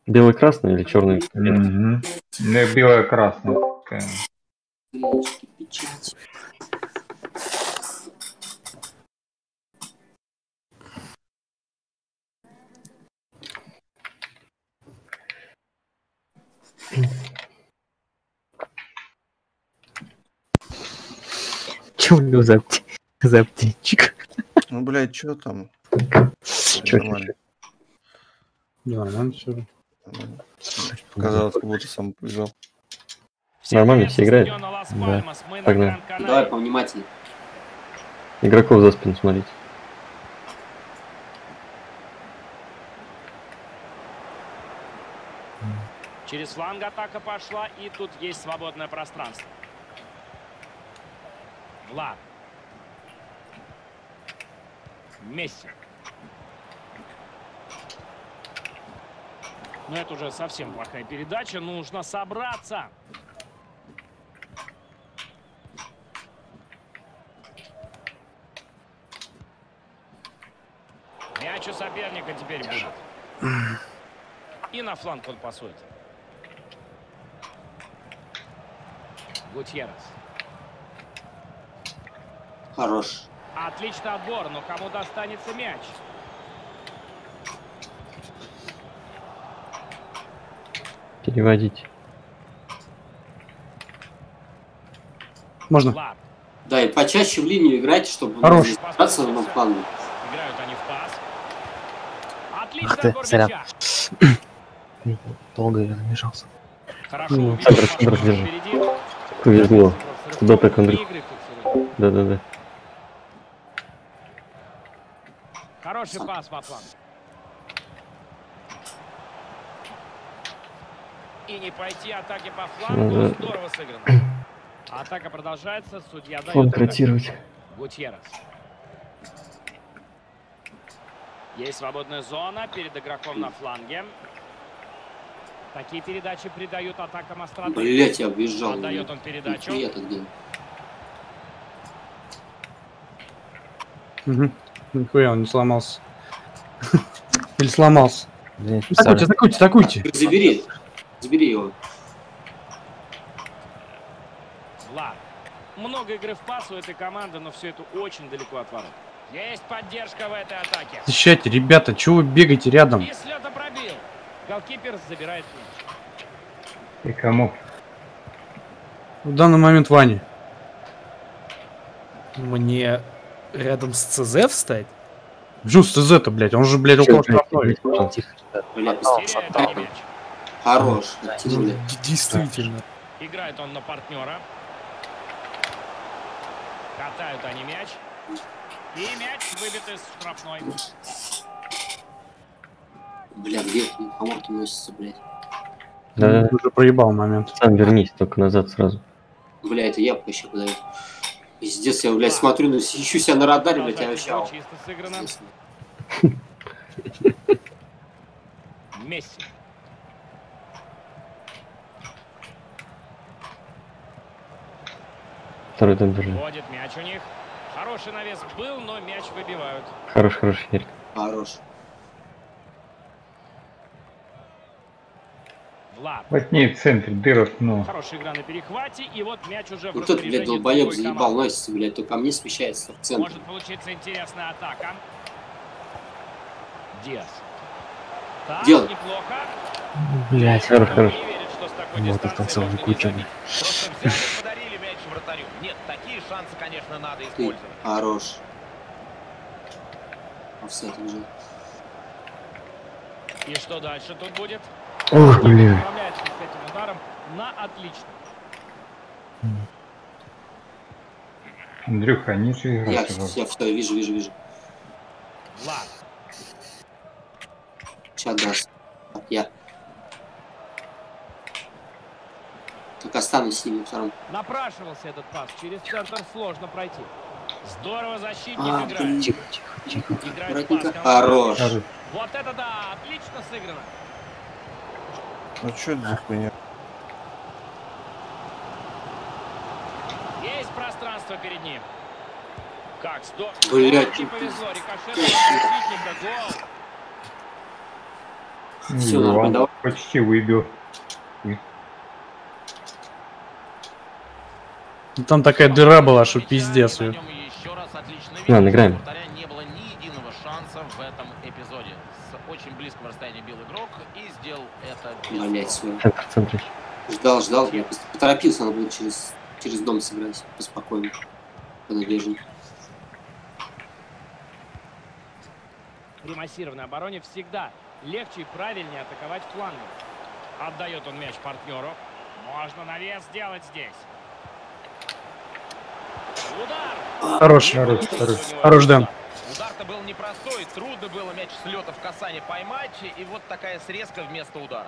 Белый-красный или черный? Ну, белое-красное. Печать. Чё у него за аптечка? Ну, блядь, чё там? Чё? Нормально всё. Казалось, как будто сам побежал. Нормально все играют? Да. Погнали. Давай повнимательнее. Игроков за спину смотрите. Через фланг атака пошла, и тут есть свободное пространство. Влад. Месси. Но это уже совсем плохая передача. Нужно собраться. Мяч у соперника теперь будет. И на фланг он пасует. Гутьеррес. Хорош. Отличный отбор, но кому достанется мяч? Переводите. Можно? Влад. Да, и почаще в линию играйте, чтобы Хорош. здесь драться на фланге. Играют они в пас. Ах Отличный ты, отбор сорян. мяча. Долго я замешался. Хорошо. Ну, увидел, Сандра, пас держи. впереди. Повезло. Куда так, Андрей? Игры фиксируют. Да-да-да. Хороший пас во фланг. И не пойти атаке по флангу. Здорово сыграно. Атака продолжается. Судья дает. Фланг ротировать. Гутьеррес. Есть свободная зона перед игроком на фланге. Такие передачи придают атакам остроты. Блять, я объезжал. Отдает он передачу. Я так делаю. Угу. Нихуя, он не сломался. Или сломался. Здесь Атакуйте. Забери. Забери его. Влад. Много игры в пас у этой команды, но все это очень далеко от ворот. Есть поддержка в этой атаке. Защищайте, ребята, чего вы бегаете рядом? И с лета пробил. Голкипер забирает мяч. И кому? В данный момент Ваня. Мне рядом с ЦЗ встать? Жу с ТЗ-то, блядь, он же, блядь, около штрафной. Блядь, Теряет они мяч. хорош. Тем более. Действительно. Играет он на партнера. Катают они мяч. И мяч выбит из штрафной. Бля, где Хаморки носится, блядь? Да, Уже проебал момент. сам вернись, только назад сразу. Бля, это я еще подаю. Пиздец, я, блядь, смотрю, ну, ищу себя на радаре, блядь, я вообще... Чисто сыграно. Месси. Второй там держи. Вводит мяч у них. Хороший навес был, но мяч выбивают. Хороший, Ярик. Хорош. Влад. Возьми в центре дырок, ну. Хорошая игра на перехвате. И вот мяч уже в Вот тот, блядь, долбоеб другой заебал, команды. носится, блядь, только ко мне смещается в центр. Может получиться интересная атака. Диас. Так, Делай. неплохо. Блядь, Хорош. Не верит, что с такой Вот дистанции это целый можно не куча. забить. Просто взяли и подарили мяч вратарю. Нет, такие шансы, конечно, надо Ты использовать. хорош. Офсайд уже. И что дальше тут будет? Ох, блин. Справляется с этим ударом на отлично. Андрюха, они же Я играют. все, вижу. Влад. Сейчас даст. Так, я. Так останусь с ними втором. Напрашивался этот пас. Через центр сложно пройти. Здорово защитник А, играет. блин. Тихо. Играет Аккуратненько. пас. Хорош. Вот это да! Отлично сыграно. Ну что это за хуйня? Есть пространство перед ним. Как здорово. Блядь, Очень ты повезло. Рикошет от защитника. Гол. Всё, нормально, давай. Почти выбил. Ну, там такая дыра была, что пиздец. её. Ладно, играем. Не было ни единого шанса в этом эпизоде. С очень близкого расстояния бил игрок и сделал это без Блять, труда. всё. Центр, центр. Ждал, я просто поторопился, надо было через дом сыграть, поспокойно, понадежнее. При массированной обороне всегда легче и правильнее атаковать флангом. Отдает он мяч партнеру. Можно навес сделать здесь. Удар! Хорош. Хорош, Дэн. Удар-то был непростой, трудно было мяч с лета в касание поймать, и вот такая срезка вместо удара.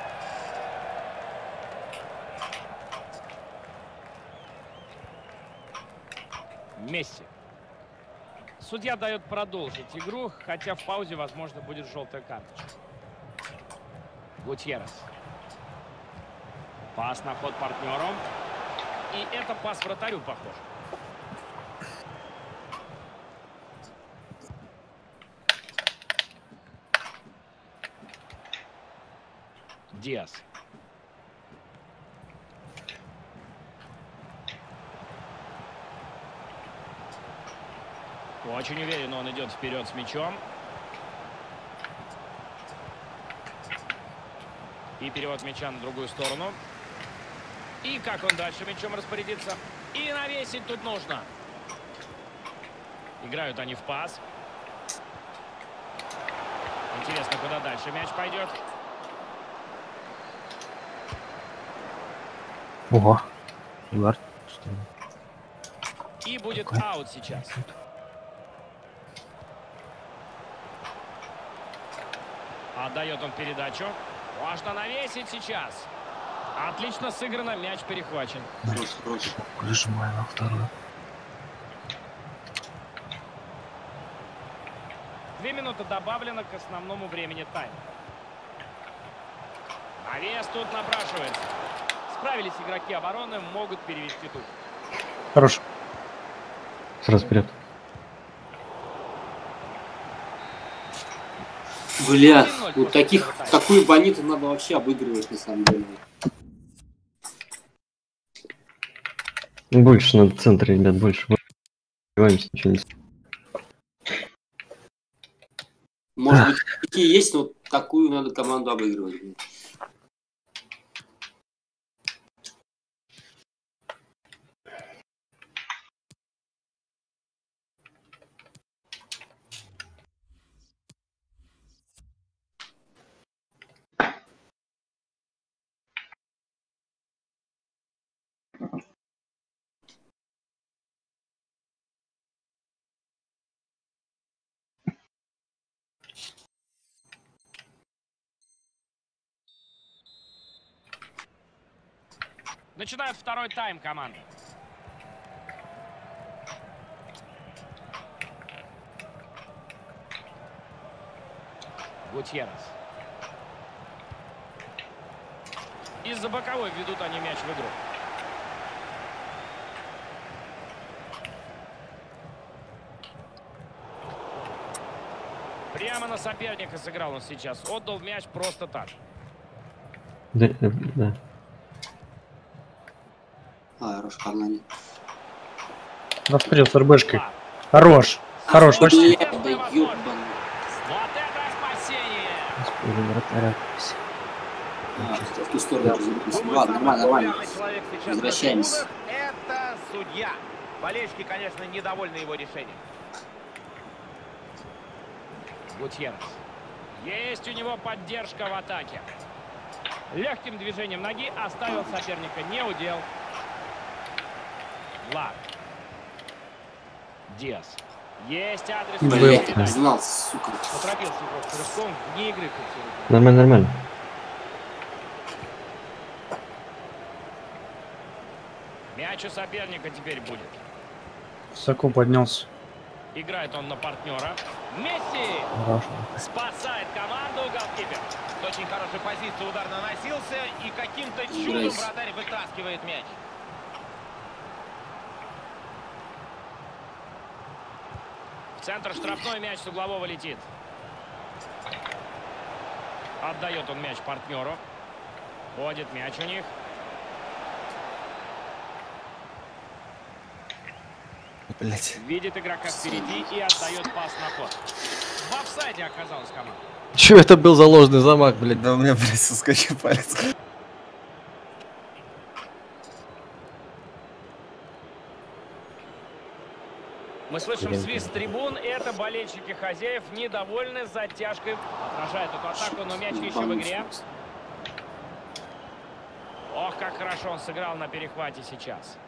Месси. Судья дает продолжить игру, хотя в паузе, возможно, будет желтая карточка. Гутьеррес. Пас на ход партнеру. И это пас вратарю, похож. Диас. Очень уверенно он идет вперед с мячом. И перевод мяча на другую сторону. И как он дальше мячом распорядится. И навесить тут нужно. Играют они в пас. Интересно, куда дальше мяч пойдет. Ого. Удар. И будет аут сейчас. Отдает он передачу. Можно навесить сейчас. Отлично сыграно, мяч перехвачен. Хорош. Прижимаю на вторую. 2 минуты добавлено к основному времени тайма. Навес тут напрашивается. Справились игроки обороны, могут перевести тут. Хорош. Сразу вперед. Бля, вот такую бониту надо вообще обыгрывать, на самом деле. Больше надо центр, ребят, больше. Убиваемся, ничего не... Может быть, такие есть, но такую надо команду обыгрывать. Начинают второй тайм команды. Гутьеррес. Из-за боковой ведут они мяч в игру. Прямо на соперника сыграл он сейчас. Отдал мяч просто так. Да, да. Хорош, погнали. Да вперед с РБшкой. Хорош. Хорош, почти. Бля, да ёбан. Вот это спасение! Вратаря. В ту сторону развернулся. Ладно, нормально. Человек сейчас Возвращаемся. на трибунах. Это судья. Болельщики, конечно, недовольны его решением. Гутьеррес. Есть у него поддержка в атаке. Легким движением ноги оставил соперника. Не удел. Лак. Диас. Есть адрес. Блять, я знал, сука. Поторопился игрок с рывком вне игры. Нормально, нормально. Мяч у соперника теперь будет. Высоко поднялся. Играет он на партнера. Месси Хорошо. спасает команду, голкипер. С очень хорошей позиции удар наносился, и каким-то чудом Играйся. вратарь вытаскивает мяч. В центр штрафной, мяч с углового летит. Отдает он мяч партнеру. Ходит мяч у них. Блять. Видит игрока впереди и отдает пас на ход. В офсайде оказалась команда. Чё это был за ложный замах, блядь? Да у меня, блядь, соскочил палец. Мы слышим свист трибун. Это болельщики хозяев недовольны затяжкой. Отражает эту атаку, но мяч еще в игре. Ох, как хорошо он сыграл на перехвате сейчас.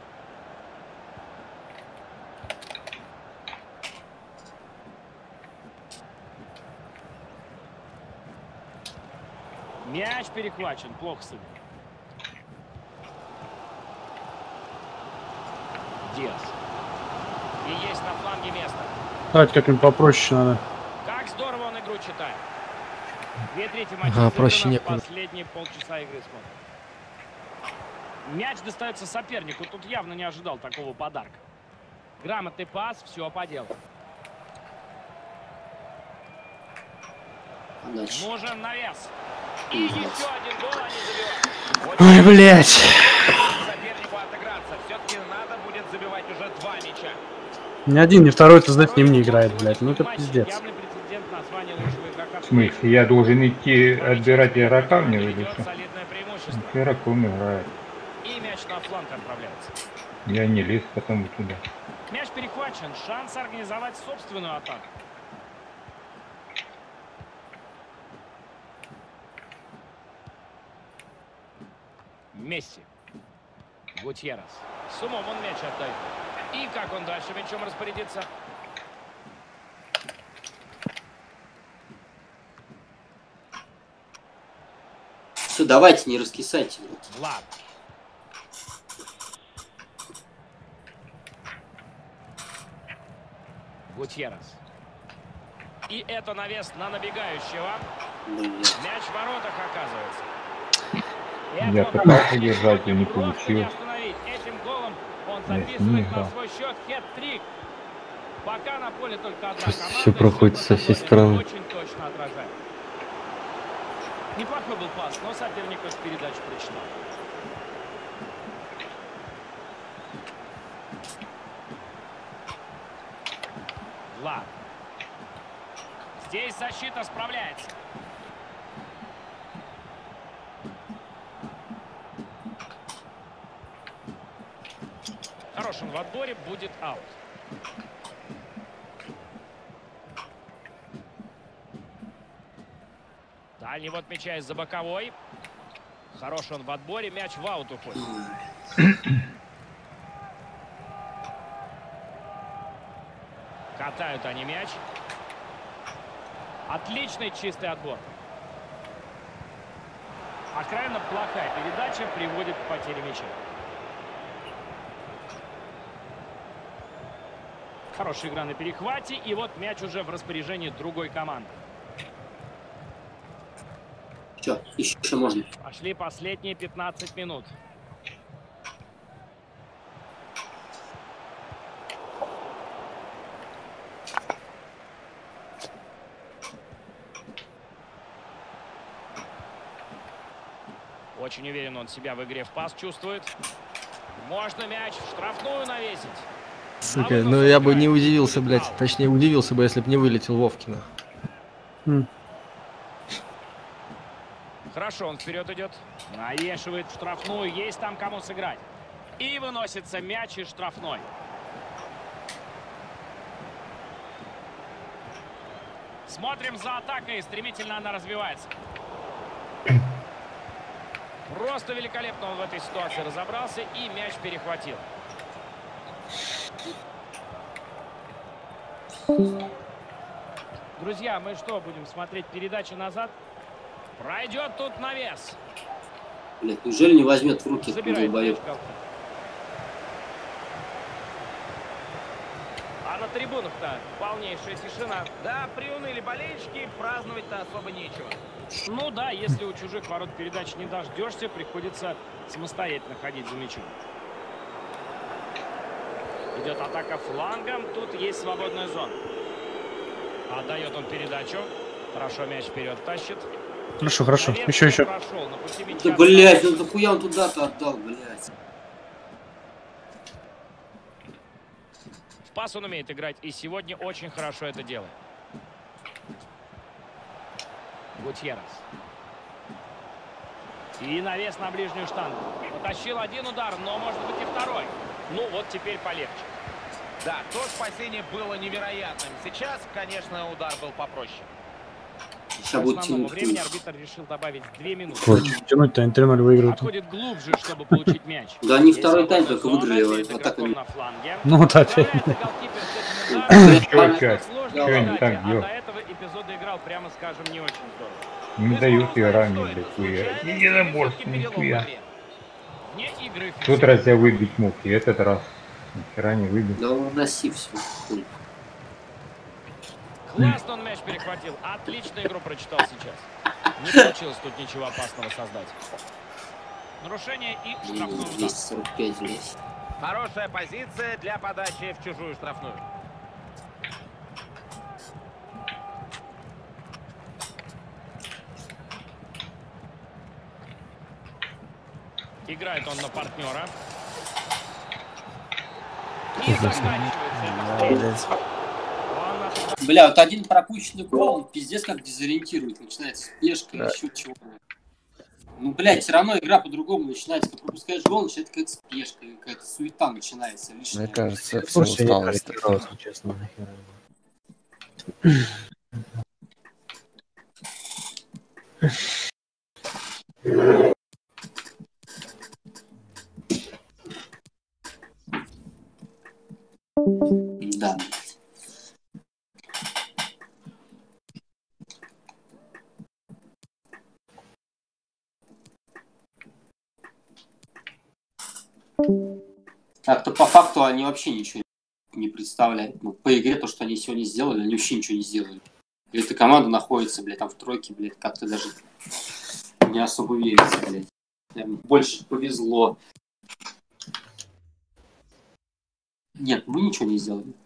Мяч перехвачен. Плохо сыграл. Диас. И есть на фланге место. Давайте как-нибудь попроще надо. Как здорово он игру читает. 2/3 матча. Ага, проще некуда. Последние полчаса игры смотрим. Мяч достается сопернику. Тут явно не ожидал такого подарка. Грамотный пас, все по делу. Нужен навес. И еще один гол они забивают. Ой, блядь. Сопернику отыграться. Все-таки надо будет забивать уже 2 мяча. Ни один, ни второй ТЗ с ним не играет, блядь. Ну это пиздец. Явный претендент на звание лучшего игрока. В смысле, я должен идти отбирать игрока мне или что? Солидное преимущество. Игроком играет. И мяч на фланг отправляется. Я не лез потом туда. Мяч перехвачен. Шанс организовать собственную атаку. Месси. Гутьеррес. С умом он мяч отдает. И как он дальше мячом распорядится? Все, давайте, не раскисайте. Влад. Гутьеррес. И это навес на набегающего. Блин. Мяч в воротах оказывается. Я пытался держать, и не получил. Этим голом он Не записывает на играл. свой счет хет-трик. Пока на поле только одна Сейчас команда. всё и проходит всё со всей постоянно стороны. Очень точно отражает. Неплохой был пас, но соперник эту передачу прочитал. Влад. Здесь защита справляется. Хорошим в отборе, будет аут. Дальний вот мяча из-за боковой. Хорош он в отборе, мяч в аут уходит. Катают они мяч. Отличный чистый отбор. Откровенно плохая передача приводит к потере мяча. Хорошая игра на перехвате. И вот мяч уже в распоряжении другой команды. Все, еще можно. Пошли последние 15 минут. Очень уверенно он себя в игре в пас чувствует. Можно мяч в штрафную навесить. Сука, ну я бы не удивился, блядь. Точнее, удивился бы, если бы не вылетел Вовкина. Хорошо, он вперед идет. Навешивает в штрафную. Есть там кому сыграть. И выносится мяч из штрафной. Смотрим за атакой. Стремительно она развивается. Просто великолепно он в этой ситуации разобрался и мяч перехватил. Друзья, мы что, будем смотреть передачу назад? Пройдет тут навес. Блядь, неужели не возьмет в руки Забирает мяч долбоёб? Галкин. А на трибунах-то полнейшая тишина. Да, приуныли болельщики, праздновать-то особо нечего. Ну да, если у чужих ворот передач не дождешься, приходится самостоятельно ходить за мячом. Идет атака флангом, тут есть свободная зона. Отдает он передачу. Хорошо мяч вперед тащит. Хорошо, хорошо. Навес Еще. прошел, на пути мяча Да, блядь, остался. ну нахуя он туда-то отдал, блядь. В пас он умеет играть, и сегодня очень хорошо это делает. Гутьеррес. И навес на ближнюю штангу. Потащил один удар, но может быть и второй. Ну вот теперь полегче. Да, то спасение было невероятным. Сейчас, конечно, удар был попроще. Сейчас К будет основному тянуть. времени арбитр решил добавить 2 минуты. Тянуть-то они 3-0 выиграют. Отходит глубже, чтобы получить мяч. Да они Есть второй тайм свободная только зона, выиграли, перед а так игроком они... на фланге. Ну вот опять. Справляется голкипер с этим ударом. Чё, Кать? Сложно Чё они играть, так а делают? до этого эпизода играл, прямо скажем, не очень здорово. Не дают ее ранее, блядь, хуя. Единоборство, Все-таки перелом нихуя. в игре. Вне игры В тот раз я выбить мог, и этот раз нихера не выбил. Да уноси все. Классно он мяч перехватил. Отлично игру прочитал сейчас. Не получилось тут ничего опасного создать. Нарушение и штрафной удар. 245, блядь. Хорошая позиция для подачи в чужую штрафную. Играет он на партнера. И заканчивается эта встреча. Он от- Бля, вот один пропущенный гол, он пиздец как дезориентирует. Начинается спешка или еще чего. Ну, блядь, все равно игра по-другому начинается. Ты пропускаешь гол, начинается какая-то спешка, какая-то суета начинается. Лишняя. Мне кажется, все Слушай, я усталость. проиграл, если честно, нахера. Да. Так-то по факту они вообще ничего не представляют. Ну, по игре то, что они сегодня сделали, они вообще ничего не сделали. И эта команда находится, блядь, там в тройке, блядь, как-то даже не особо верится, блядь. Им больше повезло. Нет, мы ничего не сделали.